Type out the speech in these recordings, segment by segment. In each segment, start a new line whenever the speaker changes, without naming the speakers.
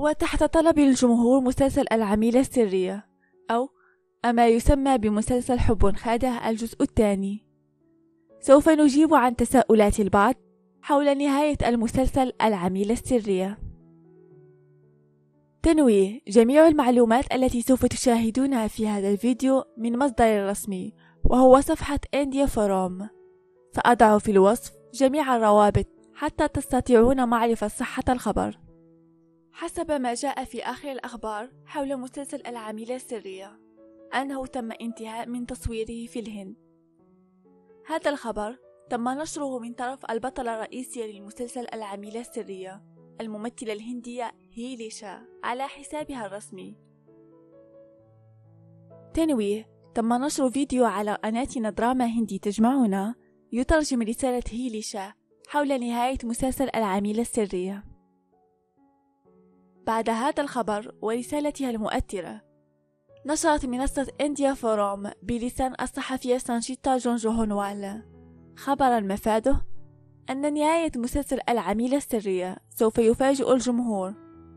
وتحت طلب الجمهور مسلسل العميلة السرية، أو ما يسمى بمسلسل حب خادع الجزء الثاني. سوف نجيب عن تساؤلات البعض حول نهاية المسلسل العميلة السرية. تنويه: جميع المعلومات التي سوف تشاهدونها في هذا الفيديو من مصدر رسمي، وهو صفحة إنديا فوروم. سأضع في الوصف جميع الروابط حتى تستطيعون معرفة صحة الخبر. حسب ما جاء في آخر الأخبار حول مسلسل العميلة السرية، أنه تم انتهاء من تصويره في الهند. هذا الخبر تم نشره من طرف البطلة الرئيسية للمسلسل العميلة السرية، الممثلة الهندية هيلي شاه، على حسابها الرسمي. تنويه: تم نشر فيديو على قناتنا دراما هندي تجمعنا يترجم رسالة هيلي شاه حول نهاية مسلسل العميلة السرية. بعد هذا الخبر ورسالتها المؤثرة، نشرت منصة إنديا فوروم بلسان الصحفية سانشيتا جونجوهونوال خبرا مفاده أن نهاية مسلسل العميلة السرية سوف يفاجئ الجمهور،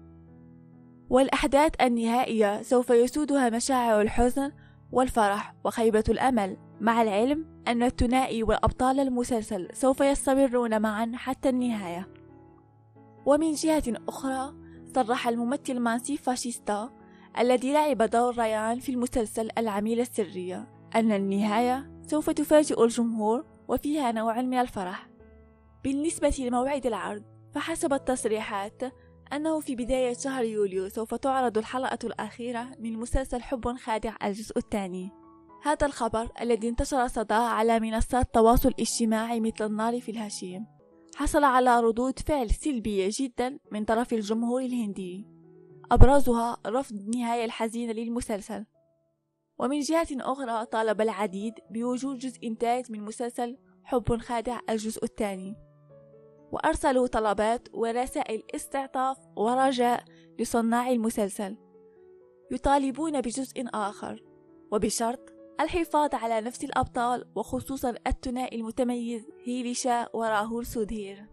والأحداث النهائية سوف يسودها مشاعر الحزن والفرح وخيبة الأمل، مع العلم أن الثنائي وأبطال المسلسل سوف يستمرون معا حتى النهاية. ومن جهة أخرى، صرح الممثل مانسي فاشيستا الذي لعب دور ريان في المسلسل العميلة السرية أن النهاية سوف تفاجئ الجمهور وفيها نوع من الفرح. بالنسبة لموعد العرض، فحسب التصريحات أنه في بداية شهر يوليو سوف تعرض الحلقة الأخيرة من مسلسل حب خادع الجزء الثاني. هذا الخبر الذي انتشر صداه على منصات التواصل الاجتماعي مثل النار في الهشيم حصل على ردود فعل سلبية جدا من طرف الجمهور الهندي، أبرزها رفض النهاية الحزينة للمسلسل. ومن جهة أخرى، طالب العديد بوجود جزء ثالث من مسلسل حب خادع الجزء الثاني، وأرسلوا طلبات ورسائل استعطاف ورجاء لصناع المسلسل، يطالبون بجزء آخر وبشرط الحفاظ على نفس الأبطال، وخصوصا الثنائي المتميز هيلي شاه وراهول سودهير،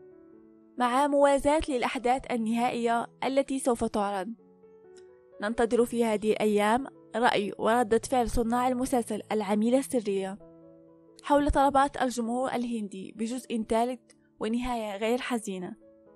مع موازاة للأحداث النهائية التي سوف تعرض. ننتظر في هذه الأيام رأي وردة فعل صناع المسلسل العميلة السرية حول طلبات الجمهور الهندي بجزء ثالث ونهاية غير حزينة.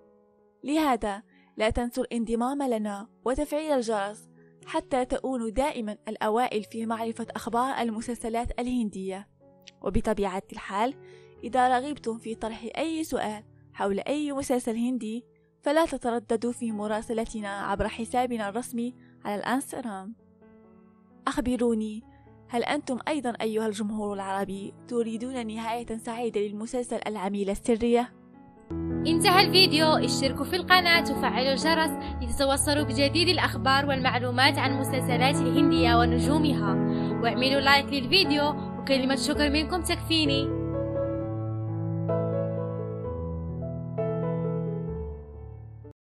لهذا لا تنسوا الانضمام لنا وتفعيل الجرس حتى تكونوا دائما الأوائل في معرفة أخبار المسلسلات الهندية. وبطبيعة الحال، إذا رغبتم في طرح أي سؤال حول أي مسلسل هندي فلا تترددوا في مراسلتنا عبر حسابنا الرسمي على الانستغرام. أخبروني، هل أنتم أيضا أيها الجمهور العربي تريدون نهاية سعيدة للمسلسل العميلة السرية؟
انتهى الفيديو، اشتركوا في القناة وفعلوا الجرس لتتوصلوا بجديد الأخبار والمعلومات عن المسلسلات الهندية ونجومها، واعملوا لايك للفيديو، وكلمة شكر منكم تكفيني.